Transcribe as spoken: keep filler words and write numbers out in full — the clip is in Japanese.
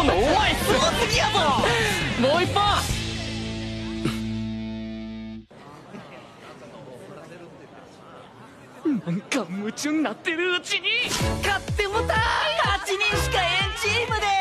お前すごすぎやぞ。もう一本。なんか夢中になってるうちに勝ってもたー。はちにんしかえんチームで